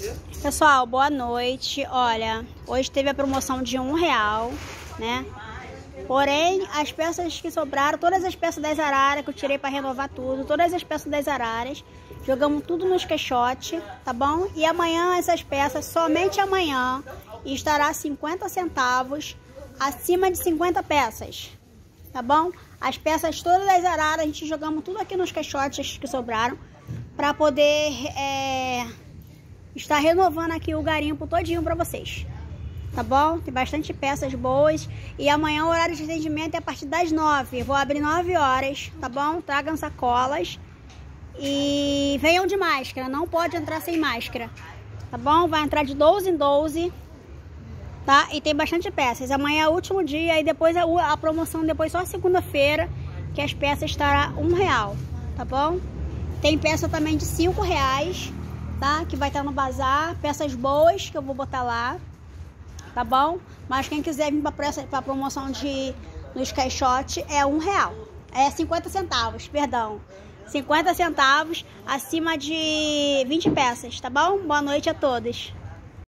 Pessoal, boa noite. Olha, hoje teve a promoção de R$1, né? Porém, as peças que sobraram, todas as peças das araras que eu tirei para renovar tudo, todas as peças das araras, jogamos tudo nos caixotes, tá bom? E amanhã essas peças, somente amanhã, estará 50 centavos acima de 50 peças, tá bom? As peças todas das araras, a gente jogamos tudo aqui nos caixotes que sobraram, para poder estar renovando aqui o garimpo todinho para vocês. Tá bom? Tem bastante peças boas. E amanhã o horário de atendimento é a partir das 9. Vou abrir 9 horas, tá bom? Tragam sacolas. E venham de máscara. Não pode entrar sem máscara. Tá bom? Vai entrar de 12 em 12. Tá? E tem bastante peças. Amanhã é o último dia. E depois a promoção, depois só segunda-feira, que as peças estará R$1. Tá bom? Tem peça também de R$5, tá? Que vai estar no bazar. Peças boas que eu vou botar lá. Tá bom? Mas quem quiser vir para promoção nos caixotes é R$1. É 50 centavos, perdão. 50 centavos acima de 20 peças, tá bom? Boa noite a todos.